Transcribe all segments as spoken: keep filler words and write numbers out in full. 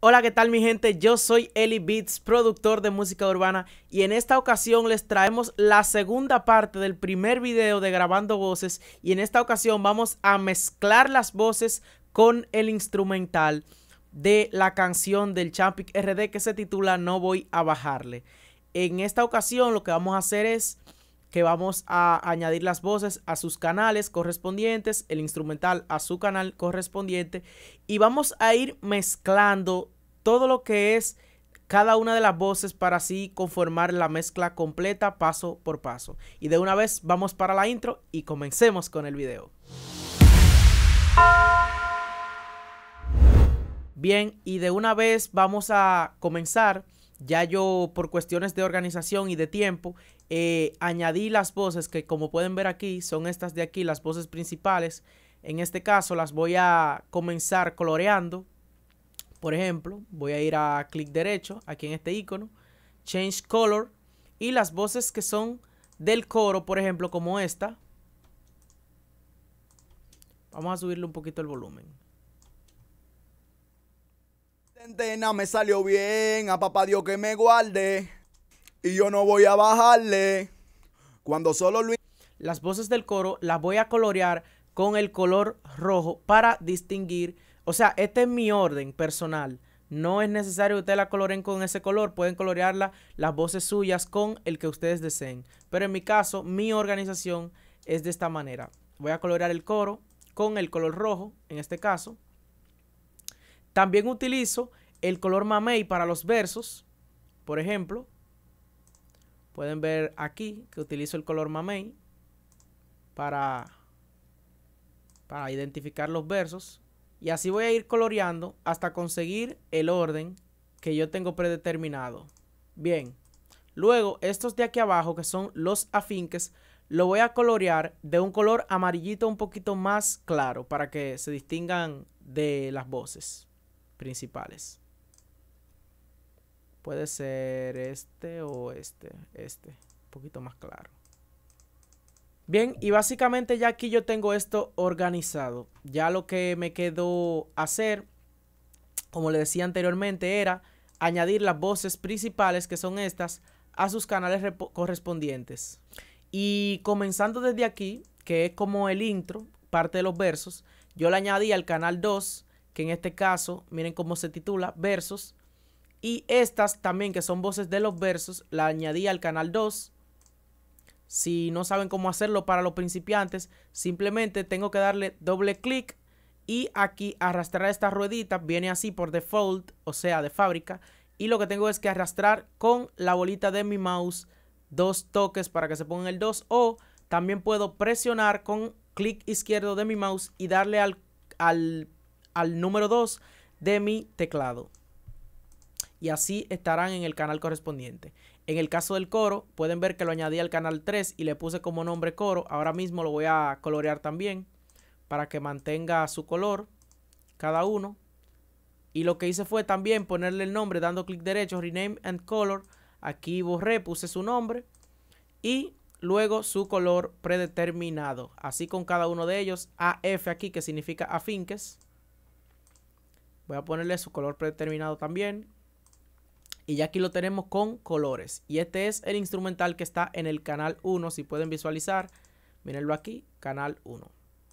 Hola, ¿qué tal mi gente? Yo soy Eli Beats, productor de música urbana, y en esta ocasión les traemos la segunda parte del primer video de grabando voces, y en esta ocasión vamos a mezclar las voces con el instrumental de la canción del Champic R D que se titula No Voy a Bajarle. En esta ocasión lo que vamos a hacer es que vamos a añadir las voces a sus canales correspondientes, el instrumental a su canal correspondiente, y vamos a ir mezclando todo lo que es cada una de las voces para así conformar la mezcla completa paso por paso. Y de una vez vamos para la intro y comencemos con el video. Bien, y de una vez vamos a comenzar. Ya yo, por cuestiones de organización y de tiempo, eh, añadí las voces que, como pueden ver aquí, son estas de aquí, las voces principales. En este caso las voy a comenzar coloreando. Por ejemplo, voy a ir a clic derecho aquí en este icono, Change Color, y las voces que son del coro, por ejemplo, como esta. Vamos a subirle un poquito el volumen. Centena me salió bien, a papá Dios que me guarde, y yo no voy a bajarle. Cuando solo Luis... Las voces del coro las voy a colorear con el color rojo para distinguir. O sea, este es mi orden personal. No es necesario que ustedes la coloreen con ese color. Pueden colorearla las voces suyas con el que ustedes deseen. Pero en mi caso, mi organización es de esta manera. Voy a colorear el coro con el color rojo, en este caso. También utilizo el color mamey para los versos. Por ejemplo, pueden ver aquí que utilizo el color mamey para, para identificar los versos. Y así voy a ir coloreando hasta conseguir el orden que yo tengo predeterminado. Bien, luego estos de aquí abajo, que son los afinques, lo voy a colorear de un color amarillito un poquito más claro para que se distingan de las voces principales. Puede ser este o este, este, un poquito más claro. Bien, y básicamente ya aquí yo tengo esto organizado. Ya lo que me quedó hacer, como le decía anteriormente, era añadir las voces principales, que son estas, a sus canales correspondientes. Y comenzando desde aquí, que es como el intro, parte de los versos, yo le añadí al canal dos, que en este caso, miren cómo se titula, versos. Y estas también, que son voces de los versos, la añadí al canal dos. Si no saben cómo hacerlo para los principiantes, simplemente tengo que darle doble clic y aquí arrastrar esta ruedita. Viene así por default, o sea, de fábrica. Y lo que tengo es que arrastrar con la bolita de mi mouse dos toques para que se ponga el dos. O también puedo presionar con clic izquierdo de mi mouse y darle al, al, al número dos de mi teclado. Y así estarán en el canal correspondiente. En el caso del coro, pueden ver que lo añadí al canal tres y le puse como nombre coro. Ahora mismo lo voy a colorear también para que mantenga su color cada uno. Y lo que hice fue también ponerle el nombre dando clic derecho, Rename and Color. Aquí borré, puse su nombre y luego su color predeterminado. Así con cada uno de ellos. A F aquí, que significa afinques. Voy a ponerle su color predeterminado también. Y ya aquí lo tenemos con colores. Y este es el instrumental que está en el canal uno. Si pueden visualizar, mírenlo aquí, canal uno.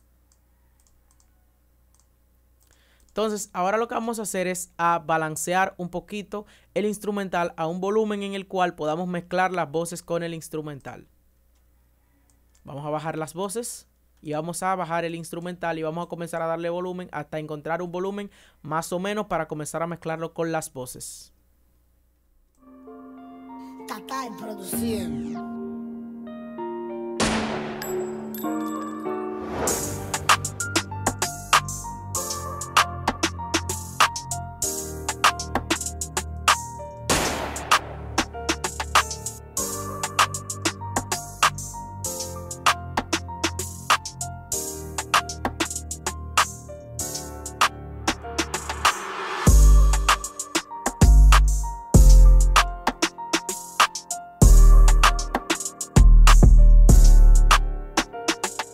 Entonces, ahora lo que vamos a hacer es a balancear un poquito el instrumental a un volumen en el cual podamos mezclar las voces con el instrumental. Vamos a bajar las voces y vamos a bajar el instrumental y vamos a comenzar a darle volumen hasta encontrar un volumen más o menos para comenzar a mezclarlo con las voces. Tata en producción.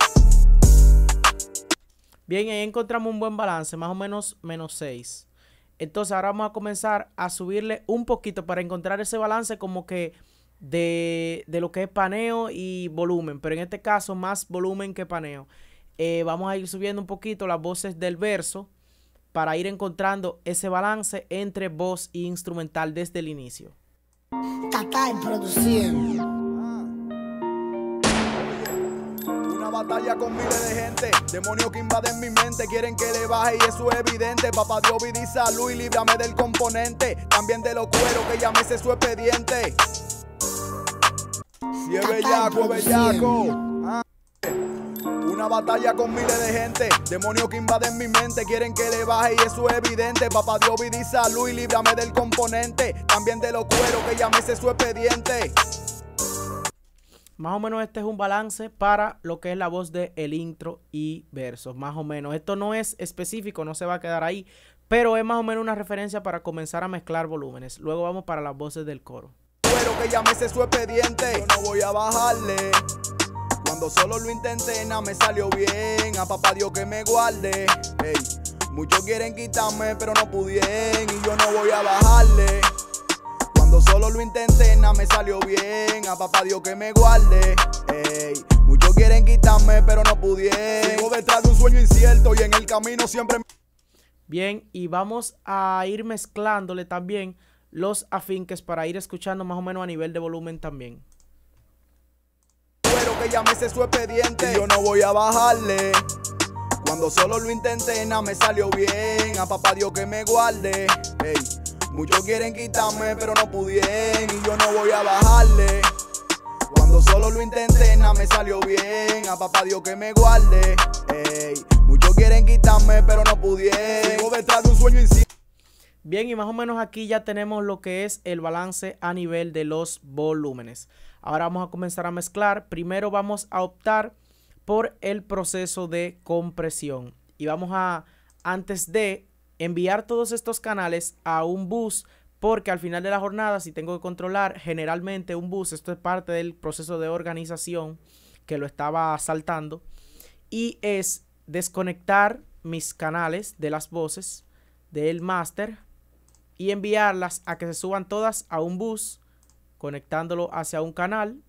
Bien, ahí encontramos un buen balance, más o menos menos seis. Entonces ahora vamos a comenzar a subirle un poquito para encontrar ese balance como que de, de lo que es paneo y volumen. Pero en este caso más volumen que paneo. Eh, vamos a ir subiendo un poquito las voces del verso para ir encontrando ese balance entre voz e instrumental desde el inicio. Tata en producción. Una batalla con miles de gente, demonios que invaden mi mente, quieren que le baje y eso es evidente. Papá Dios, vida y salud y líbrame del componente, también de los cueros que llame ese su expediente. Si es bellaco, es bellaco. Ah. Una batalla con miles de gente, demonios que invaden mi mente, quieren que le baje y eso es evidente. Papá Dios, vida y salud y líbrame del componente, también de los cueros que llame ese su expediente. Más o menos este es un balance para lo que es la voz de el intro y versos, más o menos. Esto no es específico, no se va a quedar ahí, pero es más o menos una referencia para comenzar a mezclar volúmenes. Luego vamos para las voces del coro. Pero que llame ese su expediente, yo no voy a bajarle. Cuando solo lo intenté, nada me salió bien. A papá Dios que me guarde. Hey, muchos quieren quitarme, pero no pudieron y yo no voy a bajarle. Cuando solo lo intenté, nada me salió bien. A papá Dios que me guarde. Ey, muchos quieren quitarme, pero no pudieron. Sigo detrás de un sueño incierto y en el camino siempre. Bien, y vamos a ir mezclándole también los afinques para ir escuchando más o menos a nivel de volumen también. Pero que llame ese su expediente, y yo no voy a bajarle. Cuando solo lo intenté, nada me salió bien. A papá Dios que me guarde. Ey, muchos quieren quitarme, pero no pudieron y yo no voy a bajarle. Cuando solo lo intenté, nada me salió bien. A papá Dios que me guarde. Ey, muchos quieren quitarme, pero no pudieron. Sigo detrás de un sueño incierto. Bien, y más o menos aquí ya tenemos lo que es el balance a nivel de los volúmenes. Ahora vamos a comenzar a mezclar. Primero vamos a optar por el proceso de compresión. Y vamos a, antes de enviar todos estos canales a un bus, porque al final de la jornada, si tengo que controlar generalmente un bus, esto es parte del proceso de organización que lo estaba saltando, y es desconectar mis canales de las voces del máster y enviarlas a que se suban todas a un bus, conectándolo hacia un canal.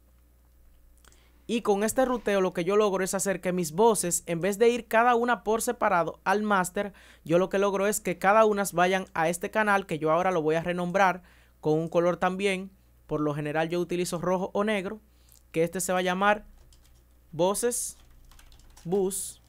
Y con este ruteo lo que yo logro es hacer que mis voces, en vez de ir cada una por separado al máster, yo lo que logro es que cada una vayan a este canal, que yo ahora lo voy a renombrar con un color también. Por lo general yo utilizo rojo o negro, que este se va a llamar voces bus.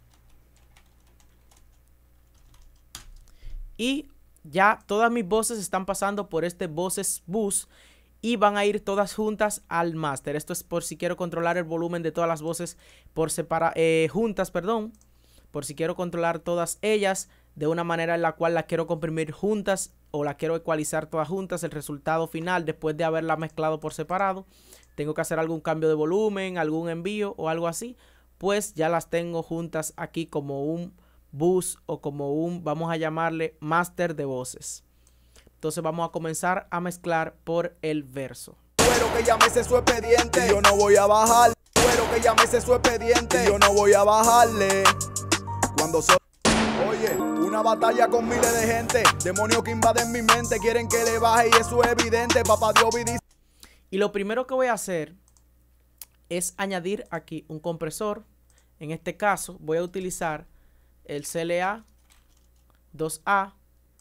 Y ya todas mis voces están pasando por este voces bus y van a ir todas juntas al máster. Esto es por si quiero controlar el volumen de todas las voces por separa eh, juntas, perdón. Por si quiero controlar todas ellas de una manera en la cual las quiero comprimir juntas o la quiero ecualizar todas juntas. El resultado final, después de haberla mezclado por separado, tengo que hacer algún cambio de volumen, algún envío o algo así, pues ya las tengo juntas aquí como un bus o como un, vamos a llamarle, máster de voces. Entonces vamos a comenzar a mezclar por el verso. Pero que llame ese su expediente, y yo no voy a bajar. Pero que llame ese su expediente, y yo no voy a bajarle. Cuando solo, oye, una batalla con miles de gente, demonios que invaden mi mente, quieren que le baje y eso es evidente. Papá Dios, vida y... Y lo primero que voy a hacer es añadir aquí un compresor. En este caso voy a utilizar el C L A dos A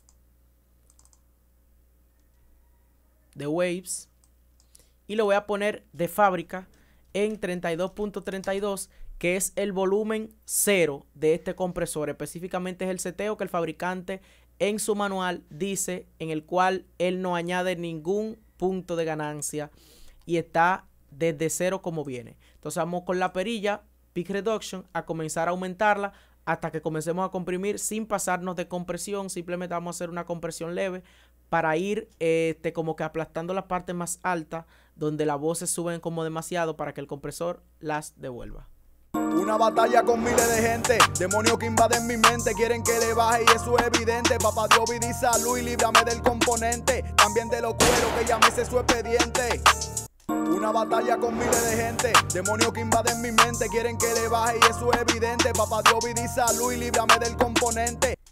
de Waves y lo voy a poner de fábrica en treinta y dos punto treinta y dos, que es el volumen cero de este compresor. Específicamente es el seteo que el fabricante en su manual dice, en el cual él no añade ningún punto de ganancia y está desde cero como viene. Entonces vamos con la perilla Peak Reduction a comenzar a aumentarla hasta que comencemos a comprimir sin pasarnos de compresión. Simplemente vamos a hacer una compresión leve para ir este, como que aplastando la parte más alta donde las voces suben como demasiado para que el compresor las devuelva. Una batalla con miles de gente, demonios que invaden mi mente, quieren que le baje y eso es evidente. Papá Dios, vida y salud y líbrame del componente, también de los cueros que llame ese su expediente. Una batalla con miles de gente, demonios que invaden mi mente, quieren que le baje y eso es evidente. Papá Dios, vida y salud y líbrame del componente.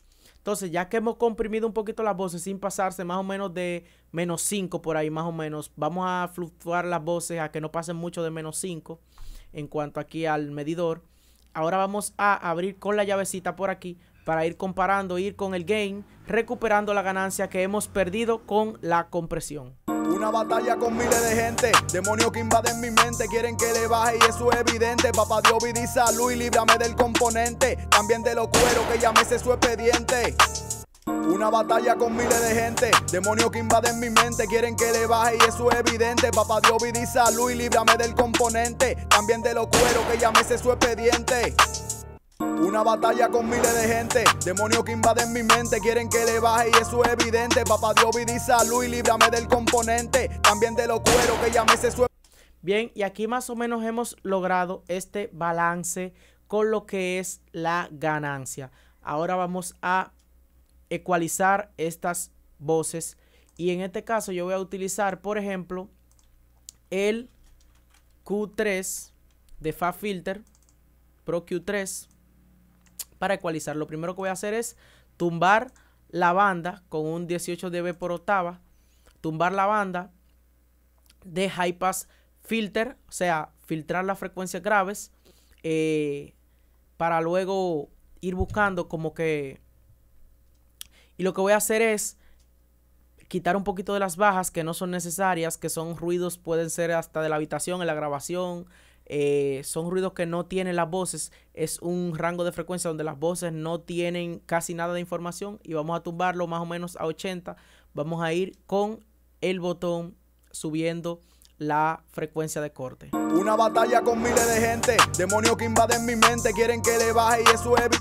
Entonces, ya que hemos comprimido un poquito las voces sin pasarse más o menos de menos cinco por ahí, más o menos, vamos a fluctuar las voces a que no pasen mucho de menos cinco en cuanto aquí al medidor. Ahora vamos a abrir con la llavecita por aquí para ir comparando, ir con el gain, recuperando la ganancia que hemos perdido con la compresión. Una batalla con miles de gente, demonios que invaden mi mente, quieren que le baje y eso es evidente. Papá Dios, vida y salud y líbrame del componente, también de los cueros que llámese su expediente. Una batalla con miles de gente, demonios que invaden mi mente, quieren que le baje y eso es evidente. Papá Dios, vida y salud y líbrame del componente, también de los cueros que llámese su expediente. Una batalla con miles de gente, demonios que invaden mi mente, quieren que le baje y eso es evidente. Papá Dios, vida y salud y líbrame del componente, también de los cueros que llámese su... Bien, y aquí más o menos hemos logrado este balance con lo que es la ganancia. Ahora vamos a ecualizar estas voces y en este caso yo voy a utilizar, por ejemplo, el Q tres de FabFilter Pro Q tres para ecualizar. Lo primero que voy a hacer es tumbar la banda con un dieciocho decibelios por octava, tumbar la banda de High Pass Filter, o sea, filtrar las frecuencias graves, eh, para luego ir buscando como que... Y lo que voy a hacer es quitar un poquito de las bajas que no son necesarias, que son ruidos, pueden ser hasta de la habitación, en la grabación, eh, son ruidos que no tienen las voces, es un rango de frecuencia donde las voces no tienen casi nada de información y vamos a tumbarlo más o menos a ochenta, vamos a ir con el botón subiendo la frecuencia de corte. Una batalla con miles de gente, demonios que invaden mi mente, quieren que le baje y eso es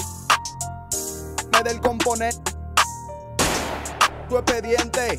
del componente, tu expediente.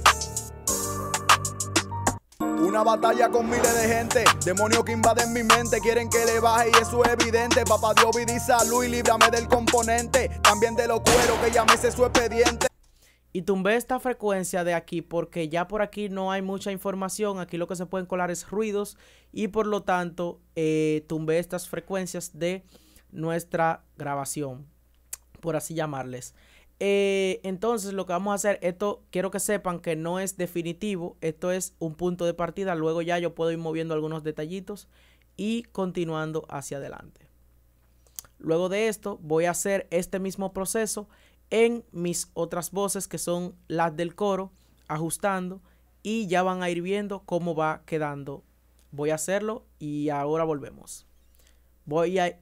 Una batalla con miles de gente, demonios que invaden mi mente, quieren que le baje y eso es evidente. Papá Dios, vida y salud y líbrame del componente, también de los cueros que llámese su expediente. Y tumbé esta frecuencia de aquí porque ya por aquí no hay mucha información. Aquí lo que se pueden colar es ruidos y por lo tanto eh, tumbé estas frecuencias de nuestra grabación, por así llamarles. Eh, entonces lo que vamos a hacer, esto quiero que sepan que no es definitivo, esto es un punto de partida, luego ya yo puedo ir moviendo algunos detallitos y continuando hacia adelante. Luego de esto voy a hacer este mismo proceso en mis otras voces que son las del coro, ajustando y ya van a ir viendo cómo va quedando. Voy a hacerlo y ahora volvemos. Voy a...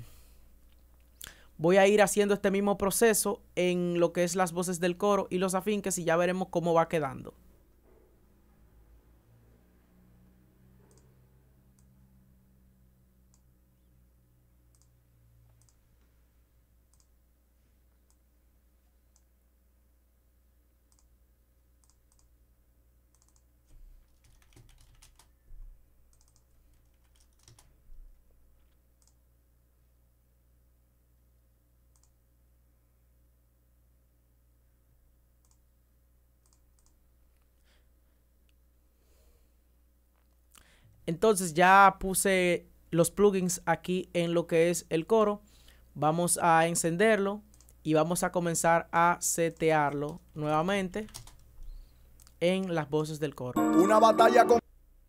Voy a ir haciendo este mismo proceso en lo que es las voces del coro y los afinques y ya veremos cómo va quedando. Entonces ya puse los plugins aquí en lo que es el coro. Vamos a encenderlo y vamos a comenzar a setearlo nuevamente en las voces del coro. Una batalla con...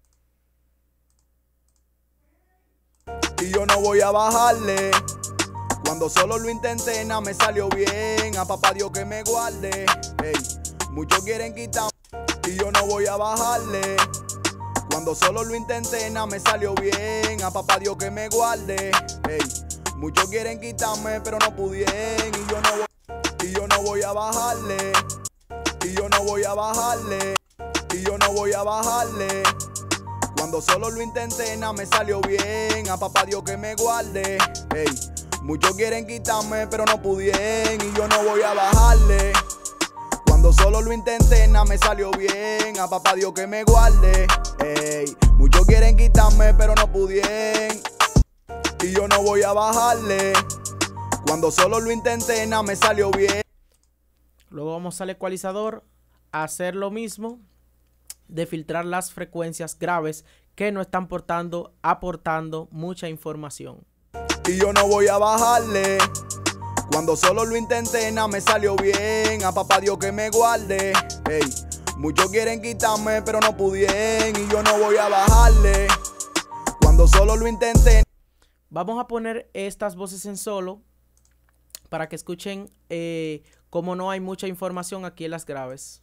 Y yo no voy a bajarle. Cuando solo lo intenté, nada me salió bien. A papá Dios que me guarde. Hey, muchos quieren quitarme y yo no voy a bajarle. Cuando solo lo intenté, nada me salió bien. A papá Dios que me guarde. Hey, muchos quieren quitarme, pero no pudieron. Y yo no voy, y yo no voy a bajarle. Y yo no voy a bajarle. Y yo no voy a bajarle. Cuando solo lo intenté, nada me salió bien. A papá Dios que me guarde. Hey, muchos quieren quitarme, pero no pudieron. Y yo no voy a bajarle. Cuando solo lo intenté, nada me salió bien. A papá Dios que me guarde. Ey, muchos quieren quitarme, pero no pudieron. Y yo no voy a bajarle. Cuando solo lo intenté, nada me salió bien. Luego vamos al ecualizador a hacer lo mismo, de filtrar las frecuencias graves que no están portando, aportando mucha información. Y yo no voy a bajarle. Cuando solo lo intenté, nada me salió bien. A papá Dios que me guarde. Ey, muchos quieren quitarme, pero no pudieron. Y yo no voy a bajarle. Cuando solo lo intenté. Vamos a poner estas voces en solo para que escuchen eh, cómo no hay mucha información aquí en las graves.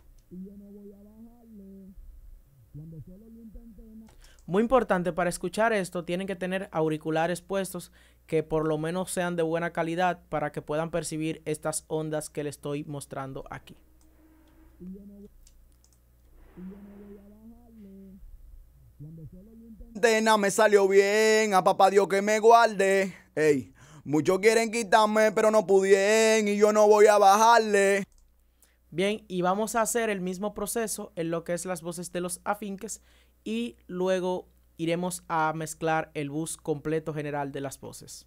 Muy importante, para escuchar esto tienen que tener auriculares puestos que por lo menos sean de buena calidad para que puedan percibir estas ondas que les estoy mostrando aquí. Nada me salió bien, a papá Dios que me guarde. Ey, muchos quieren quitarme, pero no pudieron y yo no voy a bajarle. Bien, y vamos a hacer el mismo proceso en lo que es las voces de los afinques y luego iremos a mezclar el bus completo general de las voces.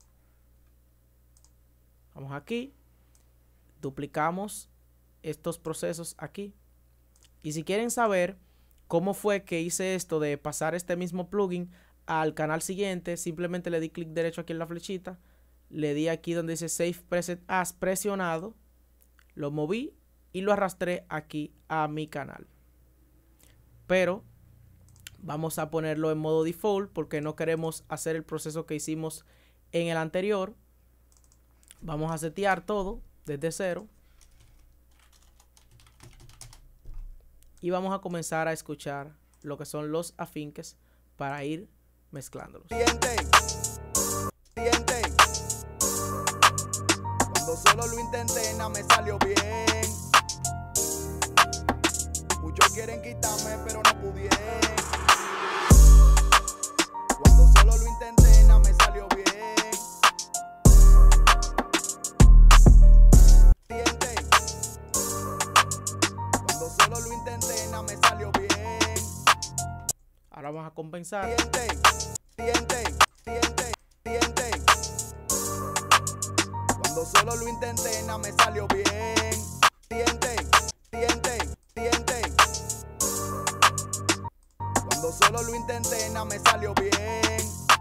Vamos aquí, duplicamos estos procesos aquí. Y si quieren saber cómo fue que hice esto de pasar este mismo plugin al canal siguiente, simplemente le di clic derecho aquí en la flechita, le di aquí donde dice Save Preset As presionado, lo moví y lo arrastré aquí a mi canal. Pero vamos a ponerlo en modo default porque no queremos hacer el proceso que hicimos en el anterior. Vamos a setear todo desde cero. Y vamos a comenzar a escuchar lo que son los afinques para ir mezclándolos. Siente, siente. Cuando solo lo intenté, nada me salió bien. Muchos quieren quitarme, pero no pudieron. Cuando solo lo intenté, nada me salió bien. Siente. Cuando solo lo intenté, nada me salió bien. Ahora vamos a compensar. Siente, siente, siente, siente. Cuando solo lo intenté, nada me salió bien. Siente, siente, siente. Cuando solo lo intenté, nada me salió bien.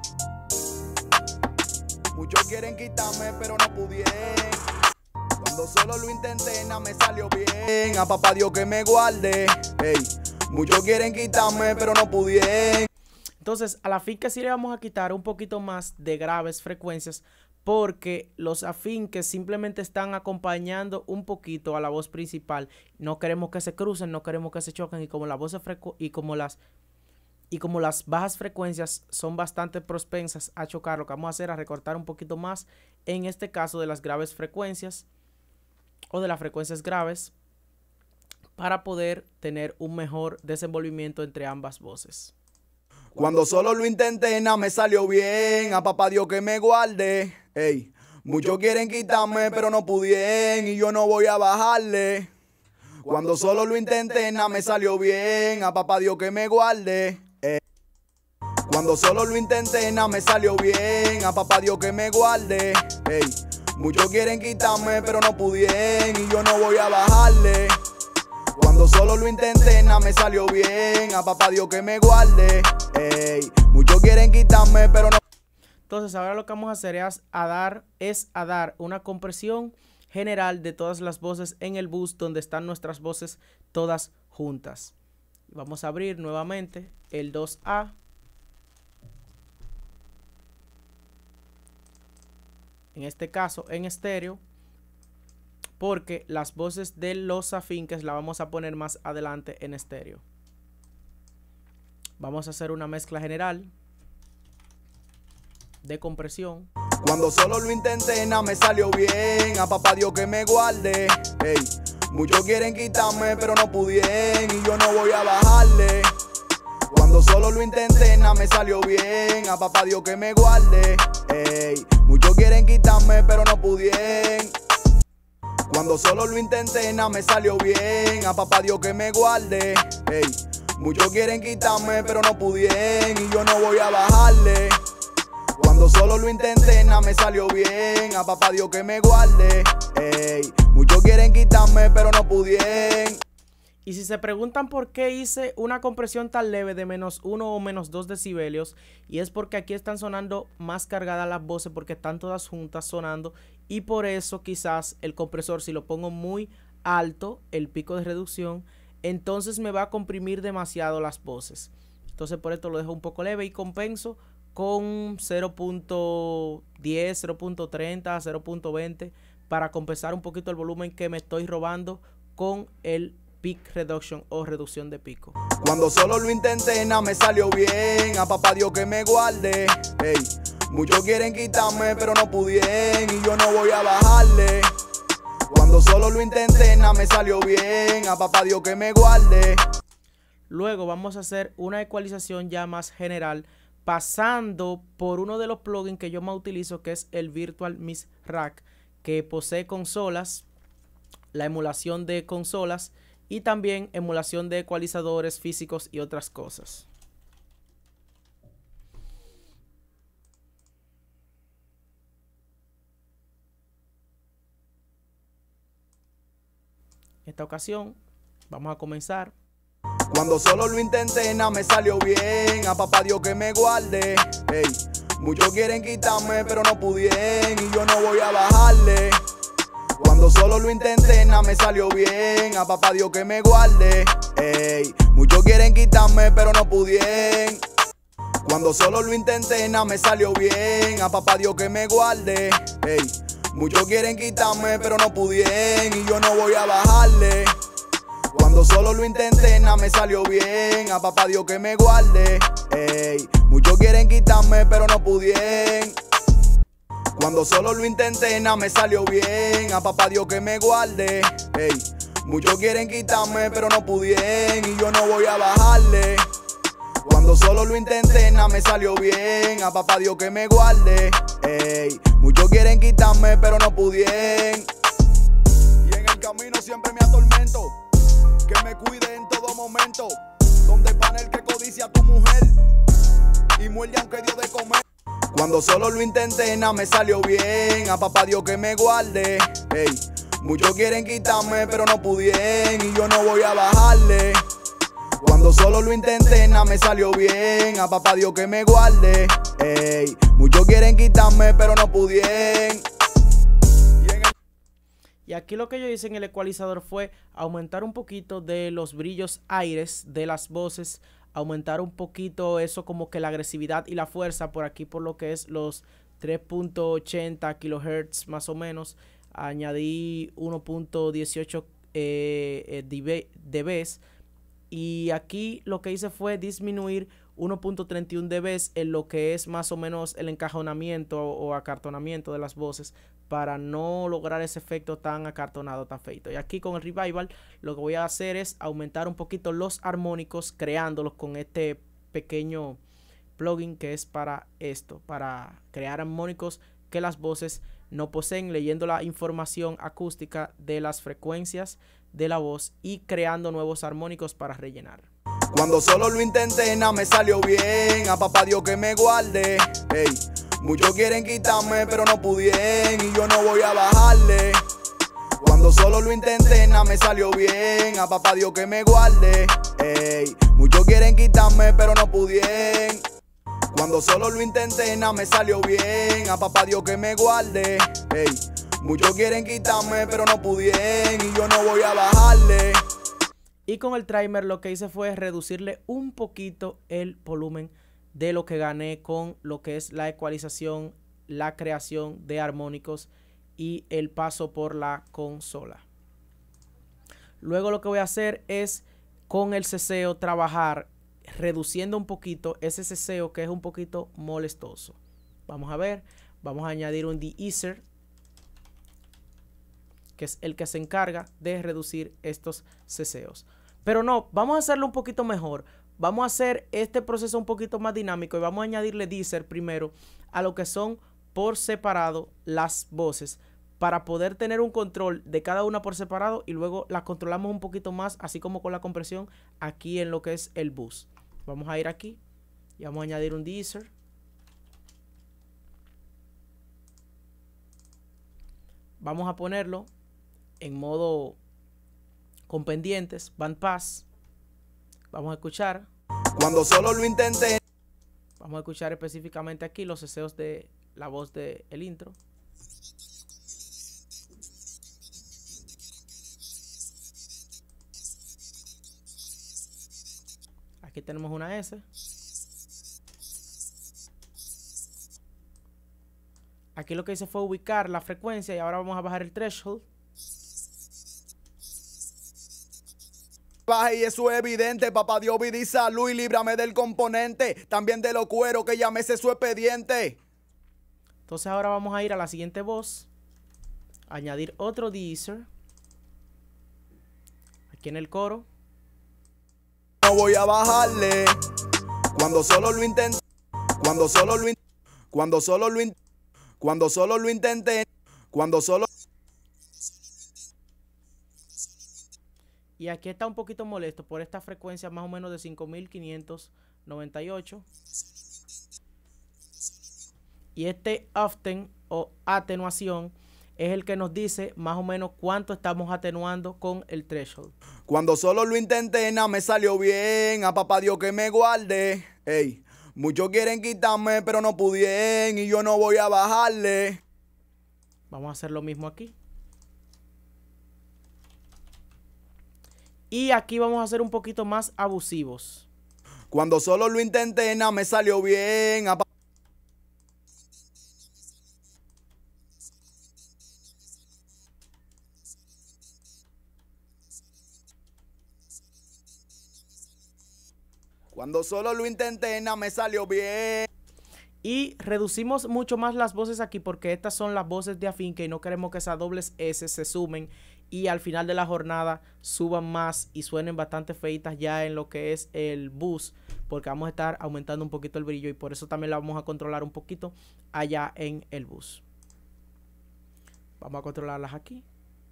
Muchos quieren quitarme, pero no pudieron. Cuando solo lo intenté, nada me salió bien. A papá Dios que me guarde. Ey, muchos quieren quitarme, pero no pudieron. Entonces, a la afinque sí le vamos a quitar un poquito más de graves frecuencias porque los afinques simplemente están acompañando un poquito a la voz principal. No queremos que se crucen, no queremos que se choquen y como la voz y como las y como las bajas frecuencias son bastante propensas a chocar, lo que vamos a hacer es recortar un poquito más en este caso de las graves frecuencias o de las frecuencias graves para poder tener un mejor desenvolvimiento entre ambas voces. Cuando solo lo intenté, nada me salió bien. A papá Dios que me guarde. Ey, muchos quieren quitarme, pero no pudieron y yo no voy a bajarle. Cuando solo lo intenté, nada me salió bien. A papá Dios que me guarde. Ey. Cuando solo lo intenté, nada me salió bien. A papá Dios que me guarde. Ey, muchos quieren quitarme, pero no pudieron y yo no voy a bajarle. Cuando solo lo intenté, nada me salió bien. A papá Dios que me guarde. Ey, muchos quieren quitarme, pero no. Entonces ahora lo que vamos a hacer es a dar, es a dar una compresión general de todas las voces en el bus donde están nuestras voces todas juntas. Vamos a abrir nuevamente el dos A. En este caso en estéreo. Porque las voces de los afinques la vamos a poner más adelante en estéreo. Vamos a hacer una mezcla general de compresión. Cuando solo lo intenté, nada me salió bien. A papá Dios que me guarde. Ey, muchos quieren quitarme, pero no pudieron y yo no voy a bajarle. Cuando solo lo intenté, nada me salió bien. A papá Dios que me guarde. Ey, muchos quieren quitarme, pero no pudieron. Cuando solo lo intenté, nada me salió bien. A papá Dios que me guarde. Ey, muchos quieren quitarme, pero no pudieron y yo no voy a bajarle. Cuando solo lo intenté, nada me salió bien. A papá Dios que me guarde. Ey, muchos quieren quitarme, pero no pudieron. Y si se preguntan por qué hice una compresión tan leve de menos uno o menos dos decibelios, y es porque aquí están sonando más cargadas las voces porque están todas juntas sonando y por eso quizás el compresor, si lo pongo muy alto, el pico de reducción, entonces me va a comprimir demasiado las voces. Entonces por esto lo dejo un poco leve y compenso con cero punto diez, cero punto treinta, cero punto veinte para compensar un poquito el volumen que me estoy robando con el peak reduction o reducción de pico. Cuando solo lo intenté, nada me salió bien. A papá Dios que me guarde. Hey, muchos quieren quitarme, pero no pudieron. Y yo no voy a bajarle. Cuando solo lo intenté, nada me salió bien. A papá Dios que me guarde. Luego vamos a hacer una ecualización ya más general, pasando por uno de los plugins que yo más utilizo, que es el Virtual Mix Rack, que posee consolas, la emulación de consolas y también emulación de ecualizadores físicos y otras cosas. En esta ocasión vamos a comenzar. Cuando solo lo intenté, nada me salió bien. A papá Dios que me guarde. Hey, muchos quieren quitarme, pero no pudieron. Y yo no voy a bajarle. Cuando solo lo intenté, nada me salió bien. A papá Dios que me guarde. Hey, muchos quieren quitarme, pero no pudieron. Cuando solo lo intenté, nada me salió bien. A papá Dios que me guarde. Hey, muchos quieren quitarme, pero no pudieron. Y yo no voy a bajarle. Cuando solo lo intenté, nada me salió bien. A papá Dios que me guarde. Ey, muchos quieren quitarme, pero no pudieron. Cuando solo lo intenté, nada me salió bien. A papá Dios que me guarde. Ey, muchos quieren quitarme, pero no pudieron. Y yo no voy a bajarle. Cuando solo lo intenté, nada me salió bien. A papá Dios que me guarde. Ey, muchos quieren quitarme, pero no pudieron. Y en el camino siempre me atormento. Que me cuide en todo momento. Donde pana el que codicia a tu mujer y muerde aunque dio de comer. Cuando solo lo intenté, nada me salió bien. A papá Dios que me guarde. Hey, muchos quieren quitarme, pero no pudieron. Y yo no voy a bajarle. Cuando solo lo intenté, nada me salió bien. A papá Dios que me guarde. Hey, muchos quieren quitarme, pero no pudieron. Y aquí lo que yo hice en el ecualizador fue aumentar un poquito de los brillos aires de las voces, aumentar un poquito eso como que la agresividad y la fuerza por aquí por lo que es los tres punto ochenta kilohertz más o menos. Añadí uno punto dieciocho eh, dB y aquí lo que hice fue disminuir uno punto treinta y uno dB en lo que es más o menos el encajonamiento o acartonamiento de las voces, para no lograr ese efecto tan acartonado, tan feito. Y aquí con el Revival lo que voy a hacer es aumentar un poquito los armónicos, creándolos con este pequeño plugin que es para esto, para crear armónicos que las voces no poseen, leyendo la información acústica de las frecuencias de la voz y creando nuevos armónicos para rellenar. Cuando solo lo intenté, nada me salió bien. A papá Dios que me guarde. Hey, muchos quieren quitarme, pero no pudieron. Y yo no voy a bajarle. Cuando solo lo intenté, nada me salió bien. A papá Dios que me guarde. Hey, muchos quieren quitarme, pero no pudieron. Cuando solo lo intenté, nada me salió bien. A papá Dios que me guarde. Hey, muchos quieren quitarme, pero no pudieron. Y yo no voy a bajarle. Y con el Trimer lo que hice fue reducirle un poquito el volumen de lo que gané con lo que es la ecualización, la creación de armónicos y el paso por la consola. Luego lo que voy a hacer es con el ceseo trabajar reduciendo un poquito ese ceseo que es un poquito molestoso. Vamos a ver, vamos a añadir un de-esser, que es el que se encarga de reducir estos ceseos. Pero no, vamos a hacerlo un poquito mejor. Vamos a hacer este proceso un poquito más dinámico y vamos a añadirle de-esser primero a lo que son por separado las voces, para poder tener un control de cada una por separado y luego la controlamos un poquito más, así como con la compresión aquí en lo que es el bus. Vamos a ir aquí y vamos a añadir un de-esser. Vamos a ponerlo en modo con pendientes, bandpass. Vamos a escuchar. Cuando solo lo intenté. Vamos a escuchar específicamente aquí los ceseos de la voz del intro. Aquí tenemos una S. Aquí lo que hice fue ubicar la frecuencia y ahora vamos a bajar el threshold. Baja y eso es evidente, papá Dios vi di salud y líbrame del componente, también de los cueros que llámese su expediente. Entonces ahora vamos a ir a la siguiente voz, añadir otro deezer, aquí en el coro. No voy a bajarle, cuando solo lo intenté, cuando solo lo intenté, cuando solo lo intenté, cuando solo lo intenté, cuando solo... Y aquí está un poquito molesto por esta frecuencia más o menos de cinco mil quinientos noventa y ocho. Y este often o atenuación es el que nos dice más o menos cuánto estamos atenuando con el threshold. Cuando solo lo intenté, nada me salió bien. A papá Dios que me guarde. Ey, muchos quieren quitarme, pero no pudieron. Y yo no voy a bajarle. Vamos a hacer lo mismo aquí. Y aquí vamos a ser un poquito más abusivos. Cuando solo lo intenté, nada me salió bien. A Cuando solo lo intenté, nada me salió bien. Y reducimos mucho más las voces aquí porque estas son las voces de afinque y no queremos que esas dobles S se sumen y al final de la jornada suban más y suenen bastante feitas ya en lo que es el bus, porque vamos a estar aumentando un poquito el brillo y por eso también la vamos a controlar un poquito allá en el bus. Vamos a controlarlas aquí.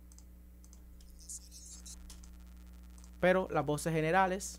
Pero las voces generales...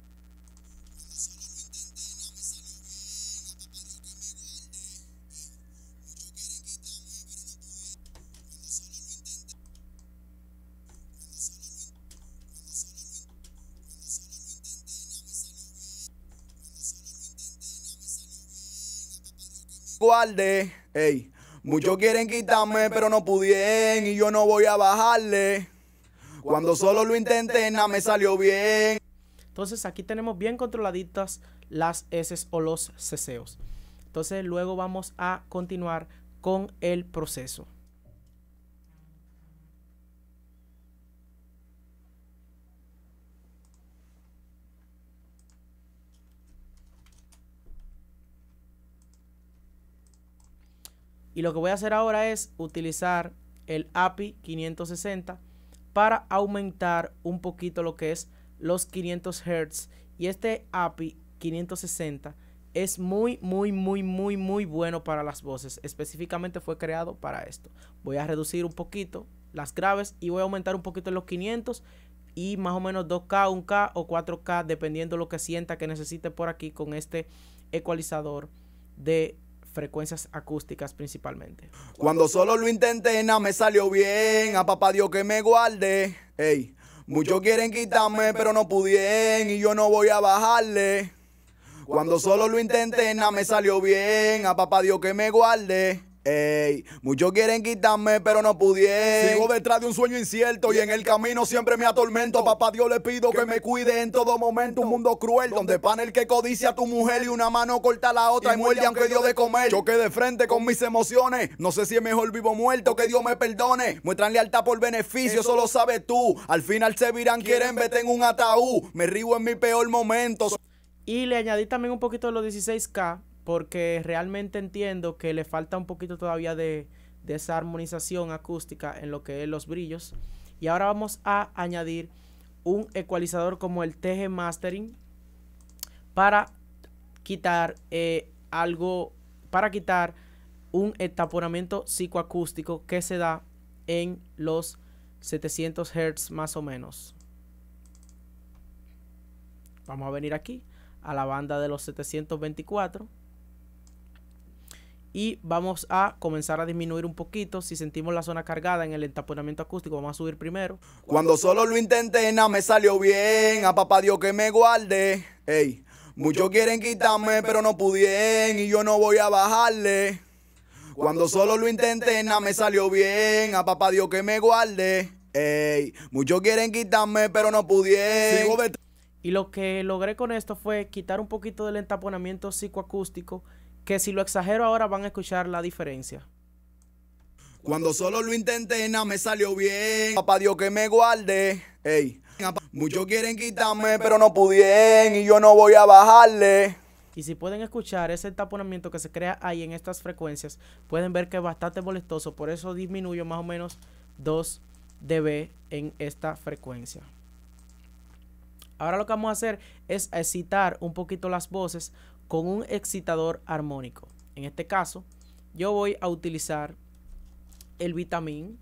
Guarde, ey, muchos quieren quitarme, pero no pudieron. Y yo no voy a bajarle. Cuando solo lo intenté, nada me salió bien. Entonces aquí tenemos bien controladitas las S o los ceseos. Entonces luego vamos a continuar con el proceso. Y lo que voy a hacer ahora es utilizar el A P I quinientos sesenta para aumentar un poquito lo que es los quinientos hertz. Y este A P I quinientos sesenta es muy, muy, muy, muy, muy bueno para las voces. Específicamente fue creado para esto. Voy a reducir un poquito las graves y voy a aumentar un poquito los quinientos y más o menos dos K, uno K o cuatro K dependiendo lo que sienta que necesite por aquí con este ecualizador de frecuencias acústicas principalmente. Cuando solo lo intenté, nada me salió bien. A papá Dios que me guarde. Ey, muchos quieren quitarme, pero no pudieron. Y yo no voy a bajarle. Cuando solo lo intenté, nada me salió bien. A papá Dios que me guarde. Ey, muchos quieren quitarme, pero no pudieron. Sigo detrás de un sueño incierto y en el camino siempre me atormento. A papá Dios le pido que me cuide en todo momento. Un mundo cruel donde pan el que codicia a tu mujer y una mano corta a la otra y muerde aunque Dios de comer. Choque de frente con mis emociones. No sé si es mejor vivo o muerto, que Dios me perdone. Muestran lealtad por beneficio, eso lo sabes tú. Al final se virán, quieren vete en un ataúd. Me río en mi peor momento. Y le añadí también un poquito de los dieciséis K porque realmente entiendo que le falta un poquito todavía de, de esa armonización acústica en lo que es los brillos. Y ahora vamos a añadir un ecualizador como el T G Mastering para quitar eh, algo, para quitar un entaponamiento psicoacústico que se da en los setecientos hertz más o menos. Vamos a venir aquí a la banda de los setecientos veinticuatro y vamos a comenzar a disminuir un poquito. Si sentimos la zona cargada en el entaponamiento acústico, vamos a subir primero. Cuando solo lo intenté, nada me salió bien. A papá Dios que me guarde. Ey, muchos quieren quitarme, pero no pudieron. Y yo no voy a bajarle. Cuando solo lo intenté, nada me salió bien. A papá Dios que me guarde. Ey, muchos quieren quitarme, pero no pudieron. Sigo de Y lo que logré con esto fue quitar un poquito del entaponamiento psicoacústico, que si lo exagero ahora van a escuchar la diferencia. Cuando solo lo intenté, nada me salió bien. Papá Dios que me guarde. Ey. Muchos quieren quitarme, pero no pudieron. Y yo no voy a bajarle. Y si pueden escuchar ese entaponamiento que se crea ahí en estas frecuencias, pueden ver que es bastante molestoso. Por eso disminuyo más o menos dos decibelios en esta frecuencia. Ahora lo que vamos a hacer es excitar un poquito las voces con un excitador armónico. En este caso, yo voy a utilizar el Vitamin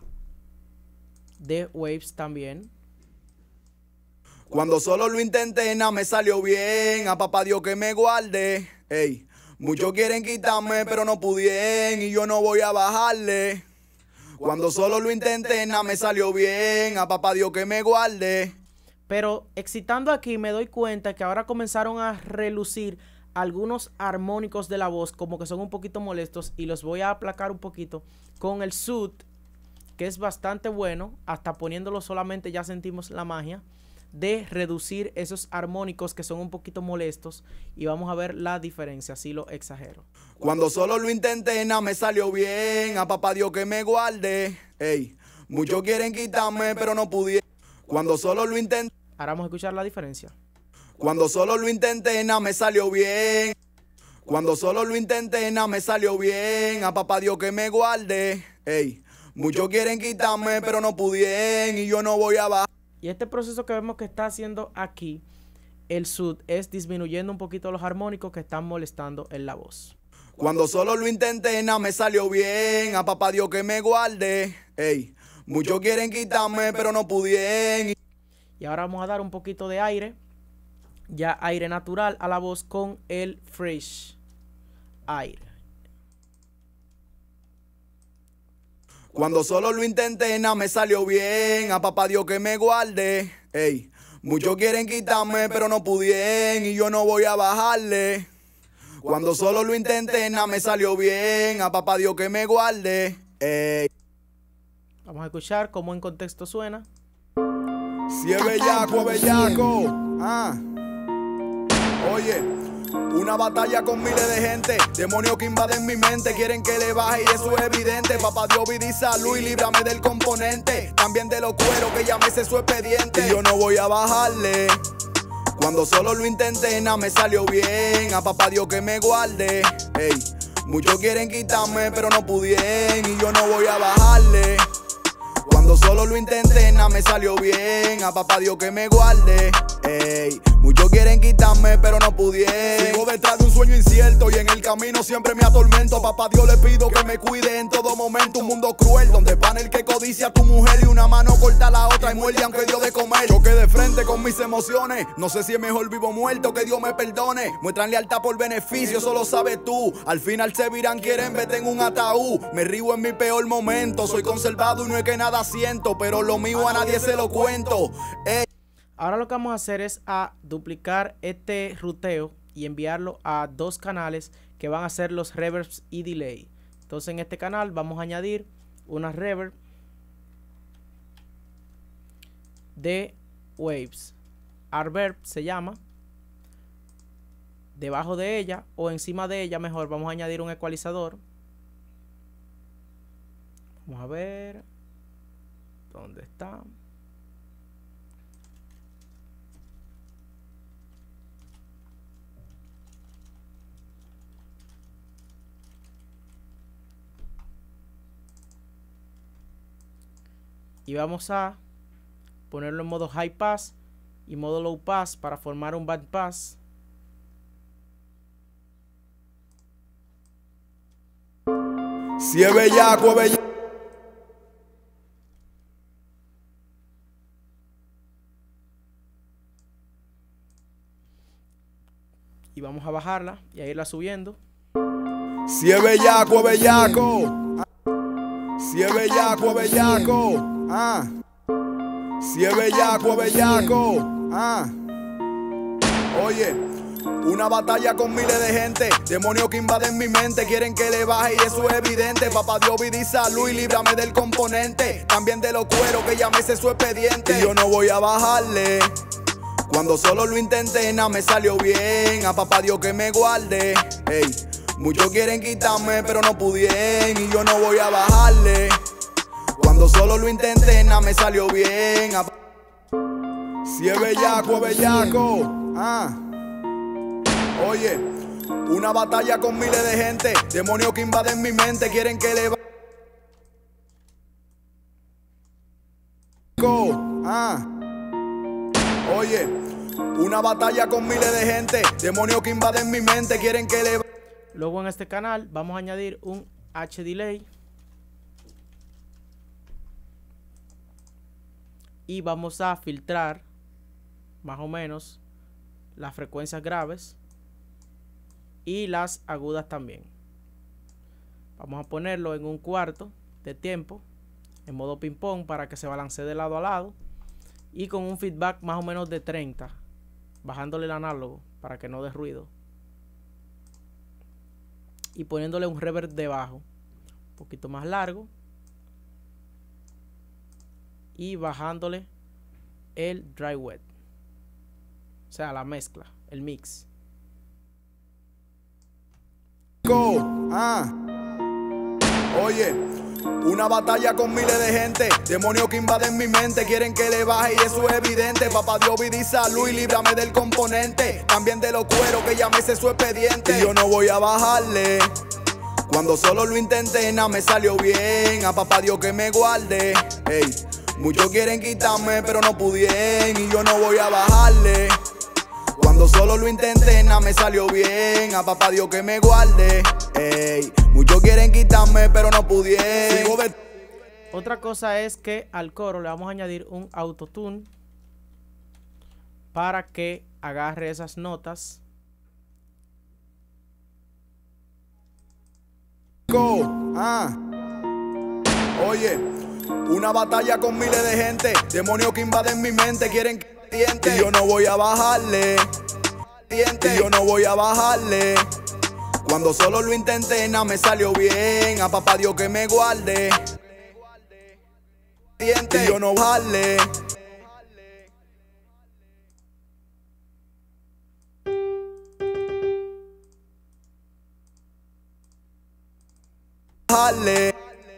de Waves también. Cuando solo lo intenté, nada me salió bien. A papá Dios que me guarde. Ey. Muchos quieren quitarme, pero no pudieron. Y yo no voy a bajarle. Cuando solo lo intenté, nada me salió bien. A papá Dios que me guarde. Pero excitando aquí me doy cuenta que ahora comenzaron a relucir algunos armónicos de la voz, como que son un poquito molestos, y los voy a aplacar un poquito con el Soothe, que es bastante bueno. Hasta poniéndolo solamente ya sentimos la magia de reducir esos armónicos que son un poquito molestos, y vamos a ver la diferencia si lo exagero. Cuando solo lo intenté, nada me salió bien. A papá Dios que me guarde. Ey. Muchos quieren quitarme, pero no pudieron. Cuando solo lo intenté. Ahora vamos a escuchar la diferencia. Cuando solo lo intenté, nada me salió bien. Cuando solo lo intenté, nada me salió bien. A papá Dios que me guarde. Ey. Muchos quieren quitarme, pero no pudieron. Y yo no voy a bajar. Y este proceso que vemos que está haciendo aquí el Soothe es disminuyendo un poquito los armónicos que están molestando en la voz. Cuando solo lo intenté, nada me salió bien. A papá Dios que me guarde. Ey. Muchos quieren quitarme, pero no pudieron. Y ahora vamos a dar un poquito de aire, ya aire natural a la voz con el Fresh Air. Cuando solo lo intenté, nada me salió bien. A papá Dios que me guarde. Ey. Muchos quieren quitarme, pero no pudieron. Y yo no voy a bajarle. Cuando solo lo intenté, nada me salió bien. A papá Dios que me guarde. Ey. Vamos a escuchar cómo en contexto suena. Si es bellaco, es bellaco. Ah. Oye, una batalla con miles de gente. Demonios que invaden mi mente. Quieren que le baje y eso es evidente. Papá Dios, vida y salud y líbrame del componente. También de los cueros que ya me sé su expediente. Y yo no voy a bajarle. Cuando solo lo intenté, nada me salió bien. A papá Dios que me guarde. Ey. Muchos quieren quitarme, pero no pudieron. Y yo no voy a bajarle. Cuando solo lo intenté, nada me salió bien. A papá Dios que me guarde. Ey. Muchos quieren quitarme, pero no pudieron. Sigo detrás de un sueño incierto y en el camino siempre me atormento. A papá Dios le pido que me cuide en todo momento. Un mundo cruel donde pan el que codicia a tu mujer y una mano corta a la otra y muerde aunque Dios de comer. Choque de frente con mis emociones. No sé si es mejor vivo o muerto, que Dios me perdone. Muestran lealtad por beneficio, solo sabes tú. Al final se virán, quieren verte en un ataúd. Me río en mi peor momento. Soy conservado y no es que nada siento, pero lo mío a nadie se lo cuento. Ey. Ahora lo que vamos a hacer es a duplicar este ruteo y enviarlo a dos canales que van a ser los reverbs y delay. Entonces en este canal vamos a añadir una reverb de Waves. Reverb se llama. Debajo de ella o encima de ella, mejor, vamos a añadir un ecualizador. Vamos a ver dónde está. Y vamos a ponerlo en modo high pass y modo low pass para formar un band pass. Si es bellaco, es bellaco. Y vamos a bajarla y a irla subiendo. Si es bellaco, es bellaco. Si es bellaco, es bellaco. Ah. Si es bellaco, es bellaco. Ah. Oye, una batalla con miles de gente. Demonios que invaden mi mente. Quieren que le baje y eso es evidente. Papá Dios, vida y salud y líbrame del componente. También de los cueros que ya me sé su expediente. Y yo no voy a bajarle. Cuando Cuando solo lo intenté, nada me salió bien. A papá Dios que me guarde. Ey, muchos quieren quitarme, pero no pudieron. Y yo no voy a bajarle. Cuando solo lo intenté, nada me salió bien. A... Si es bellaco, es bellaco. Ah. Oye, una batalla con miles de gente. Demonios que invaden mi mente. Quieren que le va... Ah. Oye, una batalla con miles de gente. Demonios que invaden mi mente. Quieren que le... Luego en este canal vamos a añadir un H delay. Y vamos a filtrar más o menos las frecuencias graves y las agudas también. Vamos a ponerlo en un cuarto de tiempo en modo ping pong para que se balancee de lado a lado y con un feedback más o menos de treinta, bajándole el análogo para que no dé ruido y poniéndole un reverb debajo un poquito más largo y bajándole el dry wet, o sea, la mezcla, el mix. Go. Ah. Oye, una batalla con miles de gente. Demonios que invaden mi mente. Quieren que le baje y eso es evidente. Papá Dios, vida y salud y líbrame del componente. También de los cueros que ya me sé su expediente. Y yo no voy a bajarle. Cuando solo lo intenté, nada me salió bien. A papá Dios que me guarde. Ey, muchos quieren quitarme, pero no pudieron. Y yo no voy a bajarle. Cuando solo lo intenté, nada me salió bien. A papá Dios que me guarde. Ey, muchos quieren quitarme, pero no pudieron. De... Otra cosa es que al coro le vamos a añadir un autotune para que agarre esas notas. Go. Ah. Oye, una batalla con miles de gente. Demonios que invaden mi mente. Quieren que diente. Y yo no voy a bajarle. Diente. Y yo no voy a bajarle. Cuando solo lo intenté, nada me salió bien. A papá Dios que me guarde. Diente. Y yo no bajarle. Bajarle.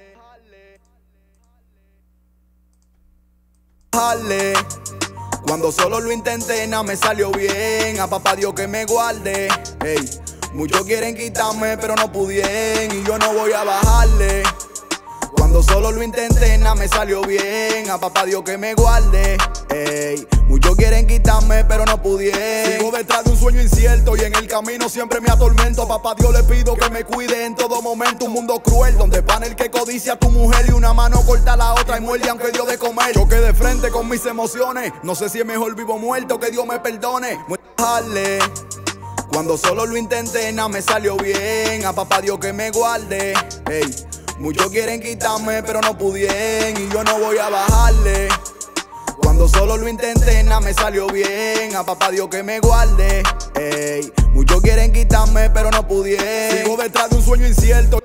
Bajarle. Cuando solo lo intenté, nada me salió bien. A papá Dios que me guarde. Ey, muchos quieren quitarme, pero no pudieron. Y yo no voy a bajarle. Cuando solo lo intenté, nada me salió bien. A papá Dios que me guarde. Ey, muchos quieren quitarme, pero no pudieron. Sigo detrás de un sueño incierto y en el camino siempre me atormento. A papá Dios le pido que me cuide en todo momento. Un mundo cruel donde pan el que codicia a tu mujer y una mano corta a la otra y muerde aunque dio de comer. Choque de frente con mis emociones. No sé si es mejor vivo o muerto, que Dios me perdone. Bajarle. Cuando solo lo intenté, nada me salió bien. A papá Dios que me guarde. Ey, muchos quieren quitarme, pero no pudieron. Y yo no voy a bajarle. Cuando solo lo intenté, nada me salió bien. A papá Dios que me guarde. Ey, muchos quieren quitarme, pero no pudieron. Sigo detrás de un sueño incierto.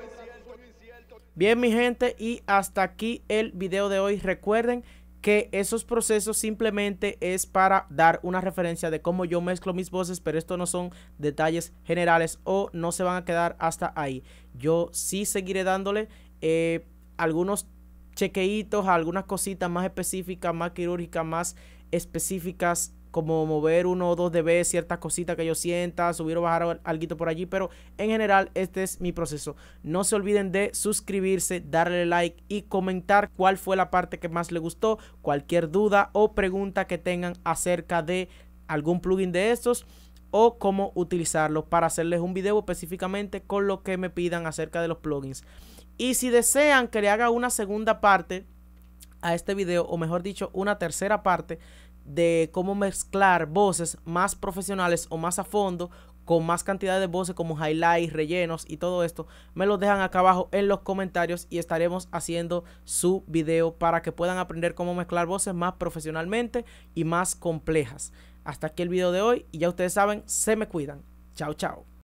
Bien, mi gente, y hasta aquí el video de hoy. Recuerden que esos procesos simplemente es para dar una referencia de cómo yo mezclo mis voces, pero esto no son detalles generales o no se van a quedar hasta ahí. Yo sí seguiré dándole eh, algunos chequeitos, algunas cositas más específicas, más quirúrgicas, más específicas, como mover uno o dos dB, ciertas cositas que yo sienta, subir o bajar algo por allí, pero en general este es mi proceso. No se olviden de suscribirse, darle like y comentar cuál fue la parte que más les gustó, cualquier duda o pregunta que tengan acerca de algún plugin de estos o cómo utilizarlo, para hacerles un video específicamente con lo que me pidan acerca de los plugins. Y si desean que le haga una segunda parte a este video, o mejor dicho, una tercera parte de cómo mezclar voces más profesionales o más a fondo, con más cantidad de voces como highlights, rellenos y todo esto, me lo dejan acá abajo en los comentarios y estaremos haciendo su video para que puedan aprender cómo mezclar voces más profesionalmente y más complejas. Hasta aquí el video de hoy y ya ustedes saben, se me cuidan. Chao, chao.